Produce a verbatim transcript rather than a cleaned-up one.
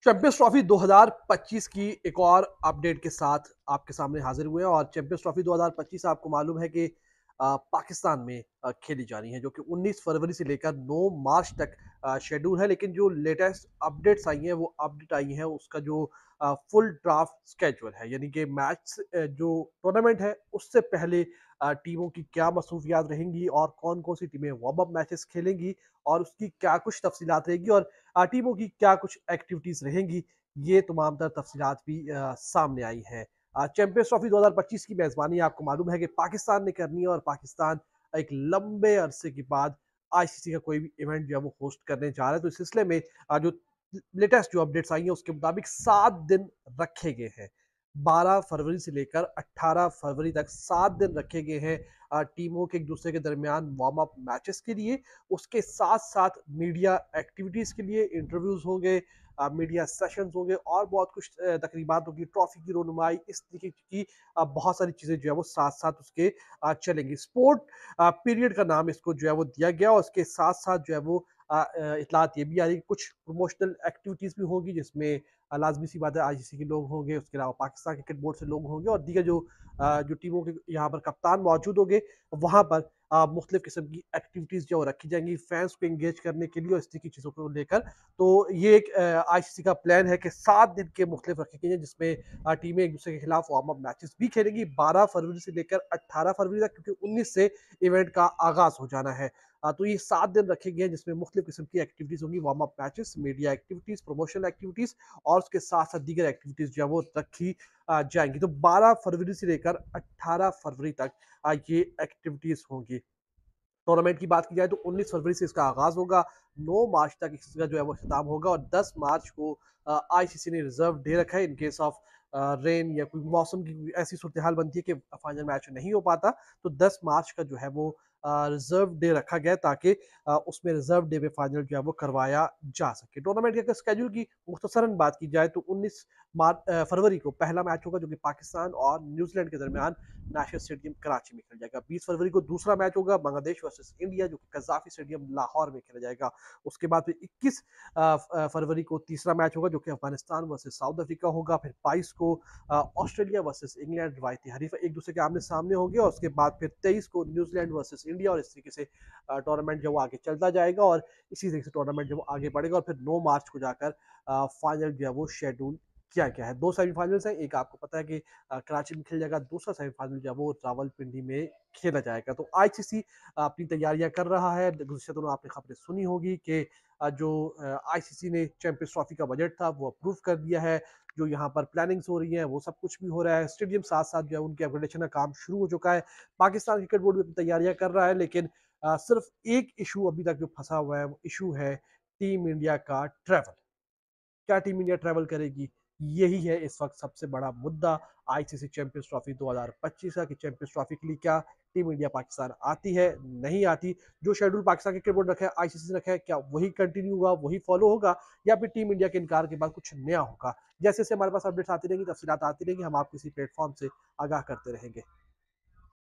Champions trophy दो हज़ार पच्चीस की एक और अपडेट के साथ आपके सामने हाजिर हुए हैं और चैंपियंस ट्रॉफी दो हज़ार पच्चीस आपको मालूम है कि अ, पाकिस्तान में अ, खेली जा रही है, जो कि उन्नीस फरवरी से लेकर नौ मार्च तक अ, शेड्यूल है। लेकिन जो लेटेस्ट अपडेट्स आई हैं, वो अपडेट आई हैं उसका जो अ, फुल ड्राफ्ट स्केड्यूल है, यानी कि मैच अ, जो टूर्नामेंट है उससे पहले अ, टीमों की क्या मसरूफियात रहेंगी और कौन-कौन सी टीमें वार्म अप मैचेस खेलेंगी और उसकी क्या कुछ तफसीलात रहेगी और अ, टीमों की क्या कुछ एक्टिविटीज़ रहेंगी, ये तमाम तर तफसीलात भी अ, सामने आई हैं। अ, चैंपियंस ट्रॉफी दो हज़ार पच्चीस की मेज़बानी आपको मालूम है कि पाकिस्तान ने करनी है और पाकिस्तान एक लंबे अरसे के बाद आईसीसी का कोई भी इवेंट जो है वो होस्ट करने जा रहा है। तो इस सिलसिले में अ, जो लेटेस्ट जो अपडेट्स आई हैं उसके मुताबिक सात दिन रखे गए हैं। बारह फरवरी से लेकर अठारह फरवरी तक सात दिन रखे गए हैं अ, टीमों के एक-दूसरे के दरमियान वार्म अप मैचेस के लिए। उसके साथ-साथ मीडिया एक्टिविटीज़ के लिए इंटरव्यूज़ होंगे, अ, मीडिया सेशंस होंगे और बहुत कुछ अ, तकरीबात होगी, ट्रॉफी की रोनुमाई, इस तरीके की अ, बहुत सारी चीज़ें जो है वो साथ-साथ उसके अ, चलेंगी। स्पोर्ट अ, पीरियड का नाम इसको जो है वो दिया गया और उसके साथ-साथ जो है वो अ अ, इत्तलात ये भी आ रही है कि कुछ प्रमोशनल एक्टिविटीज़ भी होंगी जिसमें अ, लाज़मी सी बात है आईसीसी के लोग होंगे, उसके अलावा पाकिस्तान क्रिकेट बोर्ड से लोग होंगे और दीगर जो अ, जो टीमों के यहाँ पर कप्तान मौजूद होंगे, वहाँ पर अ, मुख्तलिफ किस्म की एक्टिविटीज़ जो रखी जाएँगी फैंस को एंगेज करने के लिए और इस तरह की चीज़ों को लेकर। तो ये एक अ, आईसीसी का प्लान है कि सात दिन के मुख्तलिफ रखे गए हैं जिसमें अ, टीमें एक-दूसरे के खिलाफ वार्म अप मैचेस भी खेलेंगी बारह फरवरी से लेकर अठारह फरवरी तक, क्योंकि उन्नीस से इवेंट का आगाज़ हो जाना है। अ, तो ये सात दिन रखे गए हैं जिसमें मुख्तलिफ किस्म की एक्टिविटीज़ होंगी, warm up matches, media activities, promotional activities और उसके साथ-साथ दीगर एक्टिविटीज़ जो है वो रखी अ, जाएँगी। तो बारह फरवरी से लेकर अठारह फरवरी तक अ, ये एक्टिविटीज़ होंगी। टूर्नामेंट की बात की जाए तो उन्नीस फरवरी से इसका आगाज़ होगा, नौ मार्च तक इसका जो है वो खिताब होगा और दस मार्च को अ, आईसीसी ने रिज़र्व डे रखा है in case of uh, rain या कोई मौसम की कोई ऐसी सूरत-ए-हाल बनती है कि फाइनल मैच नहीं हो पाता, तो दस मार्च का जो है वो अ, रिज़र्व डे रखा गया है ताकि अ, उसमें रिज़र्व डे में फाइनल जो है वो करवाया जा सके। टूर्नामेंट के अगर स्केड्यूल की मुख्तसरन बात की जाए तो उन्नीस मार्च अ, फरवरी को पहला मैच होगा जो कि पाकिस्तान और न्यूज़ीलैंड के दरमियान नेशनल स्टेडियम कराची में खेला जाएगा। बीस फरवरी को दूसरा मैच होगा बांग्लादेश वर्सेस इंडिया जो कि कज़ाफ़ी स्टेडियम लाहौर में खेला जाएगा। उसके बाद फिर इक्कीस अ, फ अ, फरवरी को तीसरा मैच होगा जो कि अफ़गानिस्तान वर्सेस साउथ अफ्रीका होगा। फिर बाईस को अ, ऑस्ट्रेलिया वर्सेस इंग्लैंड रिवायती हरीफ़ एक-दूसरे के आमने-सामने होंगे और उसके बाद फिर तेईस को न्यूज़ीलैंड वर्सेस इंडिया और इस तरीके से अ, टूर्नामेंट जो वो आगे चलता जाएगा और इसी तरीके से टूर्नामेंट जो वो आगे बढ़ेगा और फिर नौ मार्च को जाकर अ, फाइनल जो है वो शेड्यूल किया गया है। दो सेमीफाइनल्स हैं, एक आपको पता है कि अ, कराची में खेला जाएगा, दूसरा सेमीफाइनल जो है वो रावलपिंडी में खेला जाएगा। तो आईसीसी अपनी तैयारियां कर रहा है। गुज़िश्ता दिनों आपने खबरें सुनी होगी कि अ, जो अ, आईसीसी ने चैंपियंस ट्रॉफी का बजट था वो अप्रूव कर दिया है। जो यहाँ पर प्लानिंग्स हो रही हैं वो सब कुछ भी हो रहा है। स्टेडियम साथ-साथ जो है उनके अपग्रेडेशन का काम शुरू हो चुका है। पाकिस्तान क्रिकेट बोर्ड भी अपनी तैयारियां कर रहा है, लेकिन अ, सिर्फ एक इशू अभी तक जो फंसा हुआ है वो इशू है टीम इंडिया का ट्रैवल। क्या टीम इंडिया ट्रैवल करेगी? यही है इस वक्त सबसे बड़ा मुद्दा आईसीसी चैंपियंस ट्रॉफी दो हज़ार पच्चीस का कि चैंपियंस ट्रॉफी के लिए क्या टीम इंडिया पाकिस्तान आती है, नहीं आती? जो शेड्यूल पाकिस्तान क्रिकेट बोर्ड रखा है, आईसीसी ने रखा है, क्या वही कंटिन्यू होगा, वही फॉलो होगा या फिर टीम इंडिया के इनकार के बाद कुछ नया होगा? जैसे-जैसे हमारे पास अपडेट्स आती रहेंगी, तफसीलात आती रहेंगी, हम आपको इसी प्लेटफॉर्म से आगाह करते रहेंगे।